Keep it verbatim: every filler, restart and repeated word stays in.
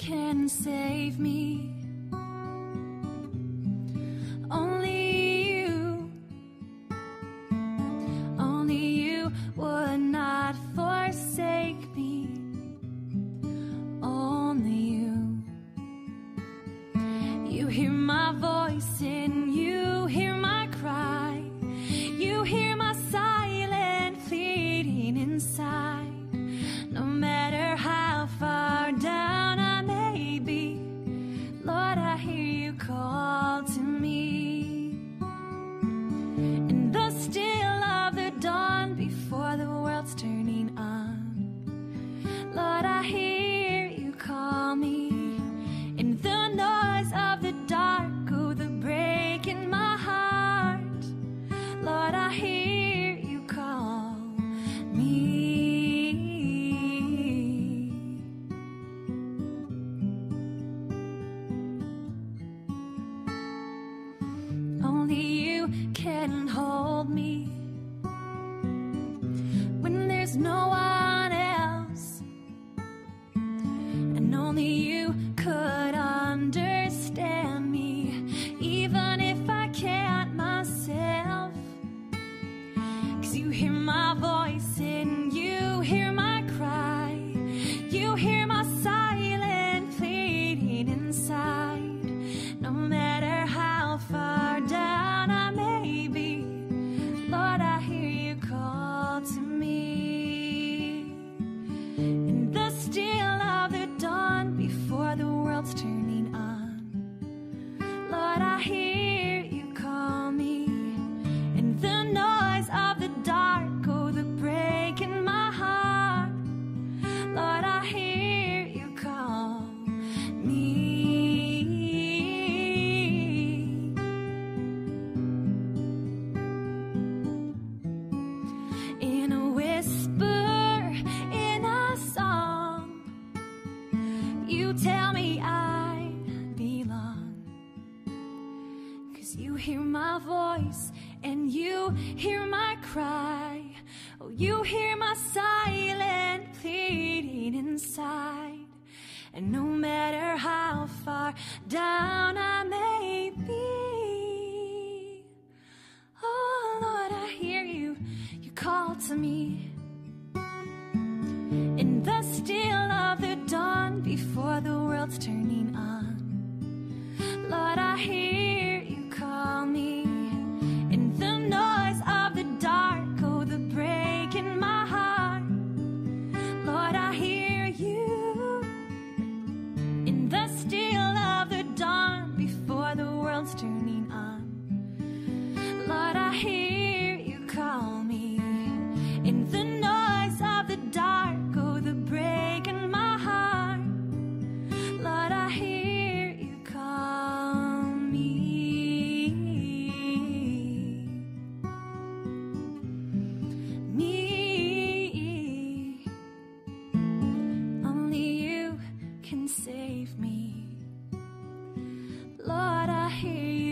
can save me. Only you, only you would not forsake me. Only you. You hear my voice and you hear my cry. You hear my silent pleading inside. No matter how far down I may be, Lord, I hear you call to me. In the still of the dawn, before the world's turning on, Lord, I hear you call me. In the noise of the dark, oh, the break in my heart, Lord, I hear you call me. Only you can hold me when there's no one else, and only you could understand me, even if I can't myself. 'Cause you hear my voice and you hear my cry. You hear my silent pleading inside. No matter how far down I may be, Lord, I hear you call to me. In the still of the dawn, before the world's turning on, Lord, I hear you call me. In the noise of the dark, oh, the break in my heart, Lord, I hear you call me. In a whisper, in a song, you tell me I belong. 'Cause you hear my voice and you hear my cry. Oh, you hear my silent pleading inside. And no matter how far down I may be, oh Lord, I hear you, you call to me. In the still of the dawn, before the world's turning on, Lord, I hear you call me. In the noise of the dark, oh, the break in my heart, Lord, I hear you. In the still of the dawn, before the world's turning on, Lord, I hear you call me. In the noise of the dark, oh, the break in my heart, Lord, I hear you call me. Me. Only you can save me. Lord, I hear you.